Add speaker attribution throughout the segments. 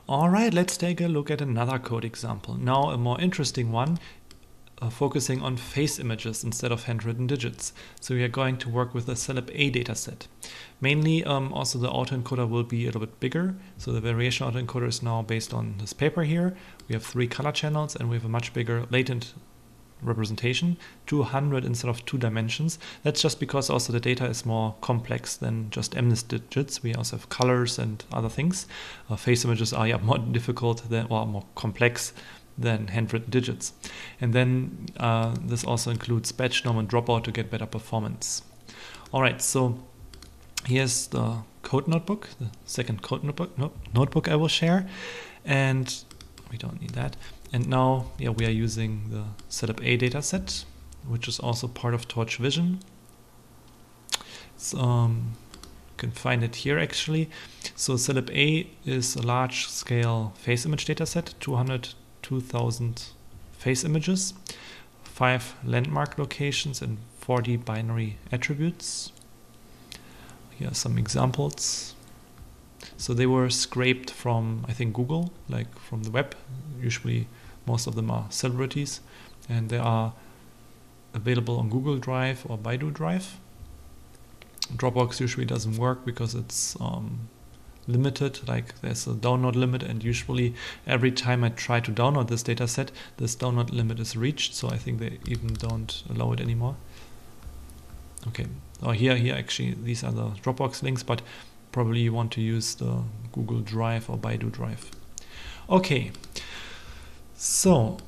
Speaker 1: All right, let's take a look at another code example. Now a more interesting one, focusing on face images instead of handwritten digits. So we are going to work with a CelebA dataset. Mainly, also the autoencoder will be a little bit bigger. So the variation autoencoder is now based on this paper here. We have 3 color channels and we have a much bigger latent representation, 200 instead of 2 dimensions. That's just because also the data is more complex than just MNIST digits. We also have colors and other things. Face images are more difficult than, or more complex than handwritten digits. And then this also includes batch norm and dropout to get better performance. All right, so here's the code notebook, the second code notebook I will share. And we don't need that. And now, we are using the CelebA dataset, which is also part of Torch Vision. So, you can find it here actually. So CelebA is a large-scale face image dataset, 202,000 face images, 5 landmark locations, and 40 binary attributes. Here are some examples. So they were scraped from, I think, Google, like from the web. Usually most of them are celebrities, and they are available on Google Drive or Baidu Drive. Dropbox usually doesn't work because it's limited, like there's a download limit, and usually every time I try to download this dataset, this download limit is reached, so I think they even don't allow it anymore. Okay, here actually these are the Dropbox links, but probably you want to use the Google Drive or Baidu Drive. Okay, so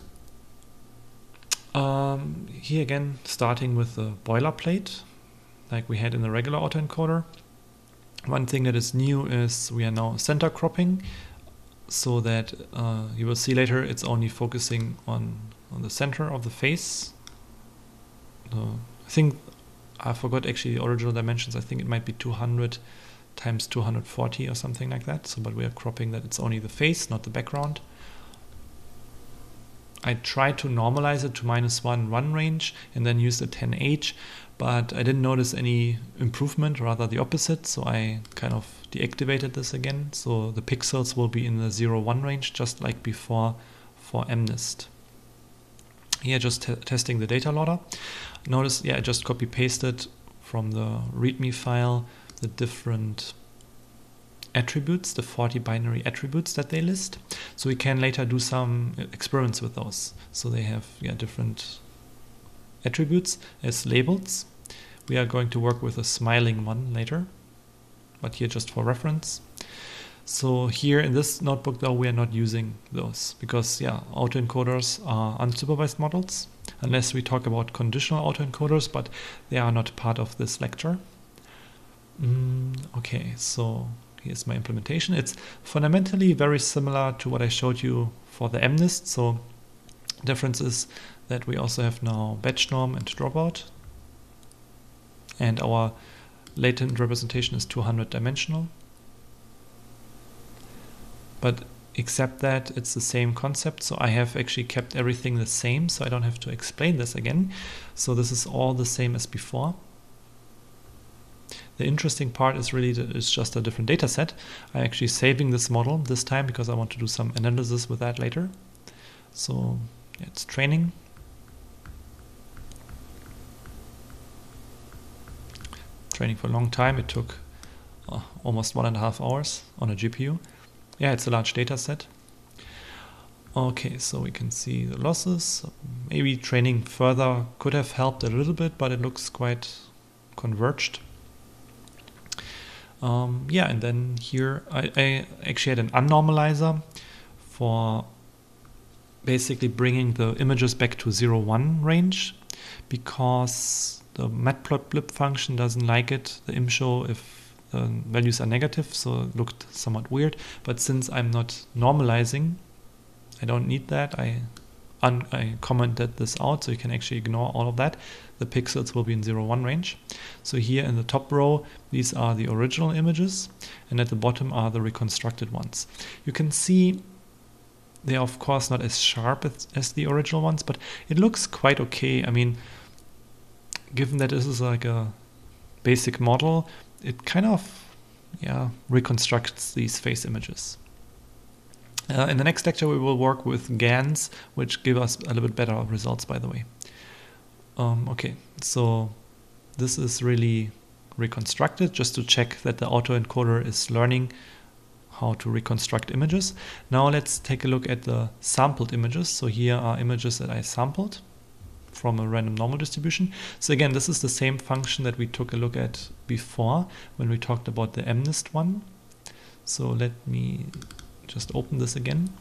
Speaker 1: here again, starting with the boilerplate, like we had in the regular autoencoder. One thing that is new is we are now center cropping, so that you will see later it's only focusing on the center of the face. I think I forgot actually the original dimensions. I think it might be 200 times 240 or something like that. So, but we are cropping that it's only the face, not the background. I tried to normalize it to -1 run range and then use the 10H, but I didn't notice any improvement, rather the opposite. So I kind of deactivated this again. So the pixels will be in the 0-1 range, just like before for MNIST. Here, just testing the data loader. Notice, I just copy pasted from the README file the different attributes, the 40 binary attributes that they list. So we can later do some experiments with those. So they have different attributes as labels. We are going to work with a smiling one later, but here just for reference. So here in this notebook though, we are not using those because autoencoders are unsupervised models, unless we talk about conditional autoencoders, but they are not part of this lecture. Okay, so here's my implementation. It's fundamentally very similar to what I showed you for the MNIST. So difference is that we also have now batch norm and dropout, and our latent representation is 200 dimensional. But except that it's the same concept, so I have actually kept everything the same, so I don't have to explain this again. So this is all the same as before. The interesting part is really that it's just a different data set. I'm actually saving this model this time because I want to do some analysis with that later. So it's training. Training for a long time. It took almost 1.5 hours on a GPU. It's a large data set. Okay, so we can see the losses. Maybe training further could have helped a little bit, but it looks quite converged. And then here I actually had an unnormalizer for basically bringing the images back to 0-1 range, because the matplotlib function doesn't like it, the imshow, if the values are negative, so it looked somewhat weird. But since I'm not normalizing, I don't need that. I commented this out, so you can actually ignore all of that. The pixels will be in 0-1 range. So here in the top row, these are the original images, and at the bottom are the reconstructed ones. You can see they are of course not as sharp as the original ones, but it looks quite okay. I mean, given that this is like a basic model, it kind of reconstructs these face images. In the next lecture, we will work with GANs, which give us a little bit better results, by the way. Okay, so this is really reconstructed just to check that the autoencoder is learning how to reconstruct images. Now let's take a look at the sampled images. So here are images that I sampled from a random normal distribution. So again, this is the same function that we took a look at before when we talked about the MNIST one. So let me just open this again.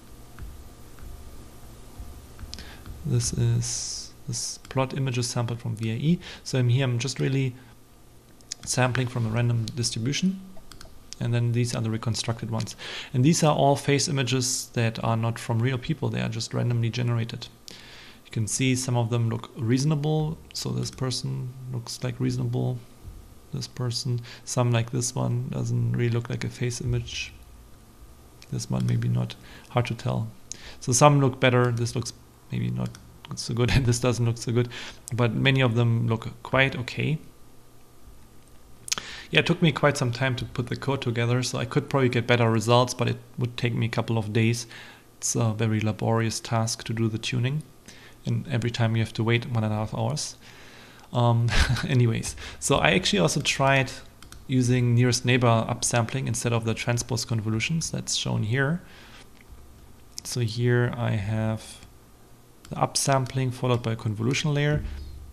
Speaker 1: This is this plot images sampled from VIE. So I'm just really sampling from a random distribution. And then these are the reconstructed ones. And these are all face images that are not from real people. They are just randomly generated. You can see some of them look reasonable. So this person looks like reasonable. This person, some like this one, doesn't really look like a face image. This one maybe not, hard to tell. So some look better. This looks maybe not so good, and this doesn't look so good. But many of them look quite okay. Yeah, it took me quite some time to put the code together, so I could probably get better results, but it would take me a couple of days. It's a very laborious task to do the tuning, and every time you have to wait 1.5 hours. Anyways, so I actually also tried using nearest neighbor upsampling instead of the transpose convolutions. That's shown here. So here I have the upsampling followed by a convolution layer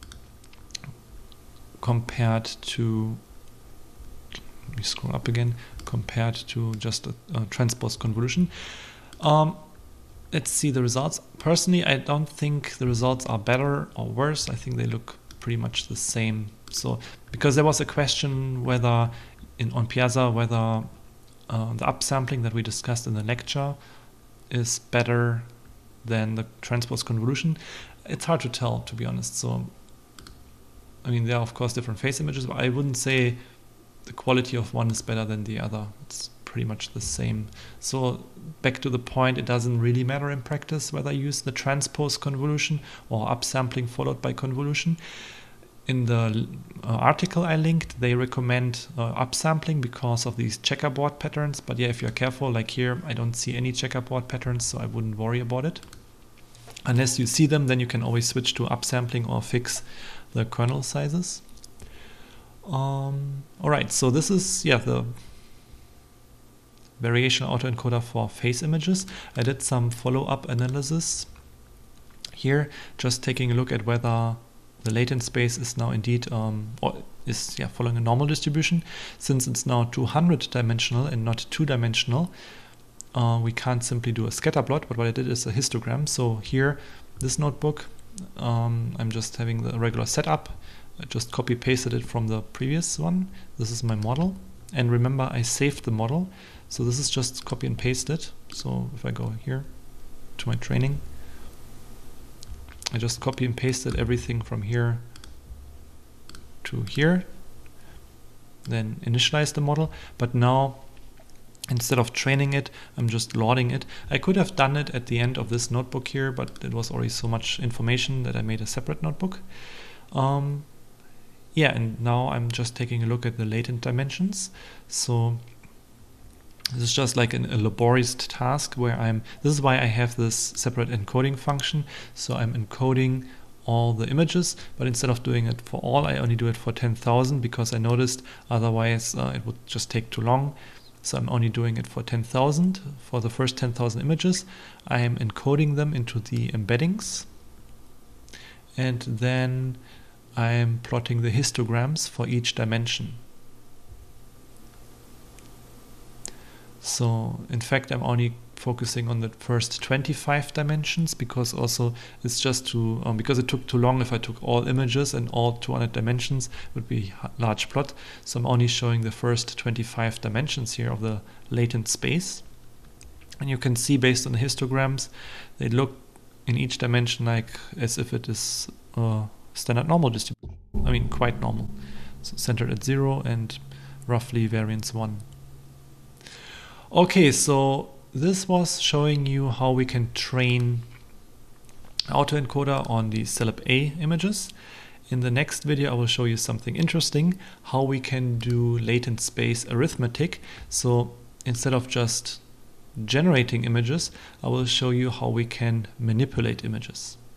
Speaker 1: compared to, let me scroll up again, compared to just a transpose convolution. Let's see the results. Personally, I don't think the results are better or worse. I think they look pretty much the same. So because there was a question whether on Piazza whether the upsampling that we discussed in the lecture is better than the transpose convolution. It's hard to tell, to be honest. So I mean, there are of course different face images, but I wouldn't say the quality of one is better than the other. It's pretty much the same. So back to the point, it doesn't really matter in practice whether you use the transpose convolution or upsampling followed by convolution. In the article I linked, they recommend upsampling because of these checkerboard patterns. But yeah, if you're careful, like here, I don't see any checkerboard patterns, so I wouldn't worry about it. Unless you see them, then you can always switch to upsampling or fix the kernel sizes. All right, so this is the variation autoencoder for face images. I did some follow-up analysis here, just taking a look at whether the latent space is now indeed following a normal distribution. Since it's now 200-dimensional and not 2-dimensional, we can't simply do a scatter plot, but what I did is a histogram. So here, this notebook, I'm just having the regular setup. I just copy pasted it from the previous one. This is my model. And remember, I saved the model. So this is just copy and paste it. So if I go here to my training, I just copy and pasted everything from here to here, then initialize the model. But now, instead of training it, I'm just loading it. I could have done it at the end of this notebook here, but it was already so much information that I made a separate notebook. And now I'm just taking a look at the latent dimensions. So this is just like a laborious task where this is why I have this separate encoding function. So I'm encoding all the images, but instead of doing it for all, I only do it for 10,000 because I noticed otherwise it would just take too long. So I'm only doing it for 10,000. For the first 10,000 images, I am encoding them into the embeddings. And then I'm plotting the histograms for each dimension. So in fact, I'm only focusing on the first 25 dimensions because also it's just to, because it took too long if I took all images and all 200 dimensions, it would be a large plot. So I'm only showing the first 25 dimensions here of the latent space. And you can see based on the histograms, they look in each dimension like as if it is standard normal distribution. I mean, quite normal. So centered at 0 and roughly variance 1. Okay, so this was showing you how we can train autoencoder on the CELEB A images. In the next video, I will show you something interesting, how we can do latent space arithmetic. So instead of just generating images, I will show you how we can manipulate images.